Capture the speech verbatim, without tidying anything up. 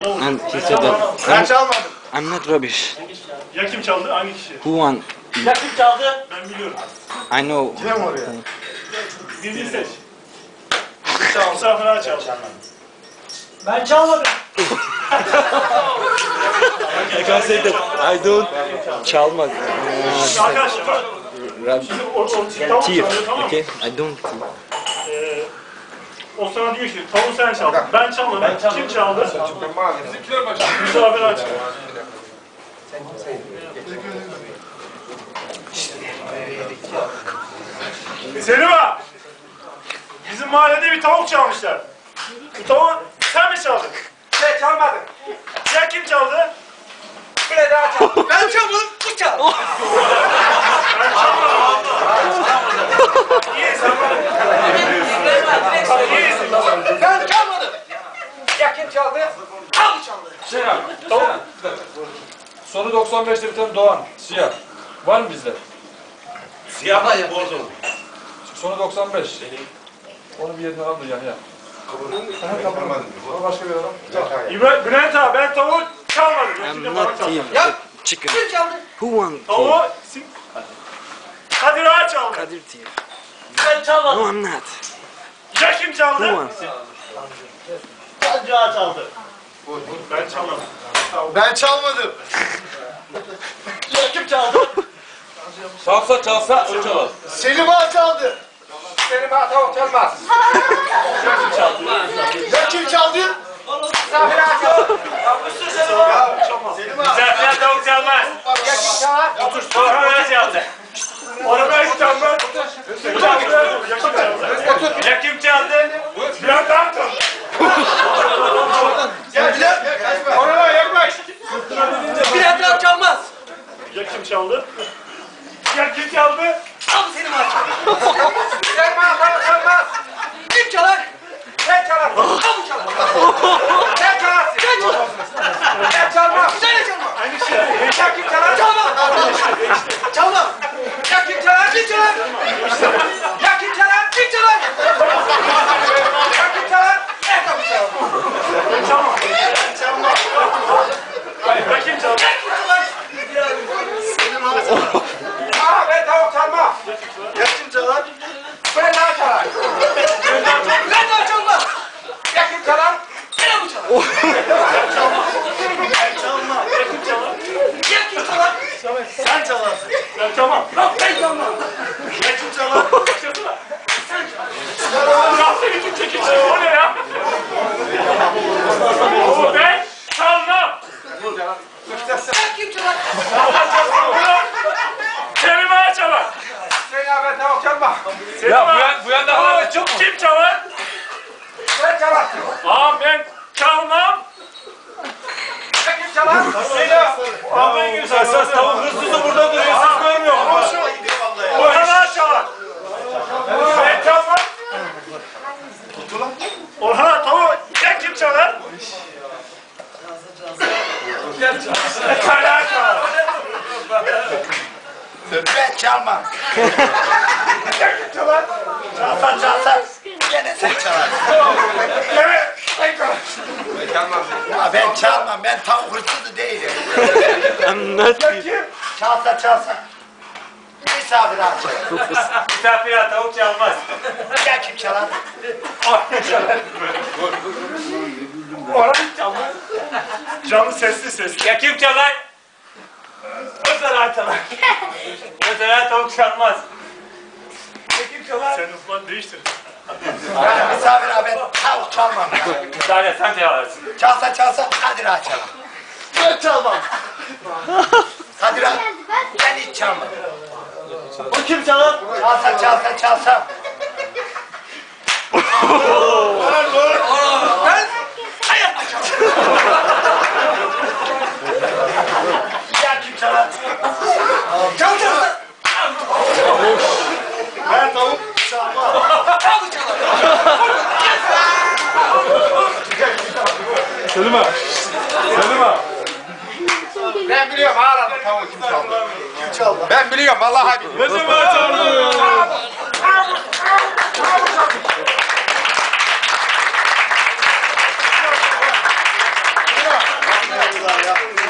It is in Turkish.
And he said that Ben çalmadım. I'm not rubbish. Ya kim çaldı? Hangi kişi? Who won? Ya kim çaldı? Ben biliyorum. I know. Kime mi oraya? Birini seç. Çaldı. Misafir çaldı. Ben çalmadım. I can't say that. I don't. Çalmak. Arkadaşlar. Rub. Şimdi o, o tavuk çalıyor, tamam mı? Okay. I don't. Ee, o sana diyor ki tavuğu sen çaldın. Ben çalmadım. Ben çaldım. Kim çaldı? Bizimkiler başladı. Misafir çaldı. Selima! Bizim mahallede bir tavuk çalmışlar. Bu tavuğu sen mi çaldın? Ben çalmadım. Ya kim çaldı? Bile daha çaldım. Ben çalmadım. Bu çaldı. İyi sen bana. İyisin. Ben çalmadım. Ya kim çaldı? Al çaldı. Şey abi, tavuk. Sonu doksan beşte bir tane Doğan, siyah. Var mı bizde? Siyah da bordo. Sonu doksan beş. Onu bir yerden al da Yahya. Çalmadım. O başka bir adam. İbrahim, Bülent abi ben tavuğu çalmadım. Ya I'm şimdi bana not çaldı. him. Ya Chicken. kim çaldı? Who won? Tavuğu sim... Kadir Ağa çaldı. Kadir Thief. Ben çalmadım. No, I'm not. Ya kim Who çaldı? won? Kadir Ağa çaldı. Ben çalmadım. Ben çalmadım. Ya kim çaldı? Çalsa çalsa o çalar. Selim Ağa çaldı. Selim Ağa tavuk çalmaz. Ya kim çaldı? Ya kim çaldı? Misafir Ağa çaldı. Ya Çalmaz. Selim Ağa. Misafir tavuk çalmaz. Ya kim çalar? Otur. Sonra öyle çaldı. Onu ben çalmam. Kim çaldı? Ya kim çaldı? Ya kim çaldı? Bülent Ağa çaldı. Ya Bilal. Oraya yaklaş. Bülent Ağa çalmaz. Ya kim çaldı? Ya kim çaldı? Al Selim Ağa çaldı. Selim Ağa tavuk çalmaz. Kim çalar? Ben çalarım. Al bu çalar. Sen çalarsın. Ben çalar. Ben çalmam. Sen de çalma. Aynı şey. Ya kim çalar? Çalma. Çalma. Ya kim çalar? Kim çalar? Ya kim çalar? Kim çalar? Ya kim çalar? Ben tavuk çalarım. Ben çalmam. Ya kim çaldı? Aa ben tavuk çalmam. Ya kim çalar? Ben daha çalar. Bülent Ağa çalmaz. Ya kim çalar? Yine bu çalar. Ben çalmam. Ya kim çalar? Ya kim çalar? Sen çalarsın. Ben çalmam. Yok ben çalmam. Ya kim çalar? Başlasana. Sen çal. Nasıl bütün çekici? O ne ya? O ben çalmam. Ya kim çalar? Selim Ağa çalar. Sen ya ben tavuk çalmam. Selim Ya bu Ağa. yan, bu yanda hala çok mu? Kim çalar? Ben çalar. Aa ben çalmam. Ya kim çalar? Aa ben gibi esas tavuk hırsızı burada duruyor. Siz görmüyor musunuz? Orhan Ağa çalar. Ben çalmam. Orhan Ağa tavuğu ya kim çalar? Orhan Ağa çalar. Ben çalmam. Ya kim çalar? Çalsan çalsan. Gene sen çalarsın. Evet. Sen çalar. Ya ben çalmam. Ben tavuk hırsızı değilim. I'm not him. Kim? Çalsa çalsa. Misafir Ağa çalar. Misafir Ağa tavuk çalmaz. Ya kim çalar? Orhan çalar. Orhan çalmaz. Canlı sesli sesli. Ya kim çalar? Özel Ağa çalar. Özel Ağa tavuk çalmaz. Ya kim çalar? Sen ufman değiştir. Ya misafir Ağa ben tavuk çalmam. Müsaade sen çalarsın. Çalsa çalsa Kadir Ağa çalar. Ben çalmam. Kadir Ağa ben hiç çalmam. O kim çalar? Çalsa çalsa çalsam. Ben hayatta çalarım. Ya kim çalar? Çal çalsa. Ben tavuk çalmam. Al bu çalar. Selim ağa. Selim ağa. Ben biliyorum hala tavuğu kim çaldı. Kim çaldı? Ben biliyorum vallahi biliyorum. Ne zaman çaldın? çalıyorlar ya.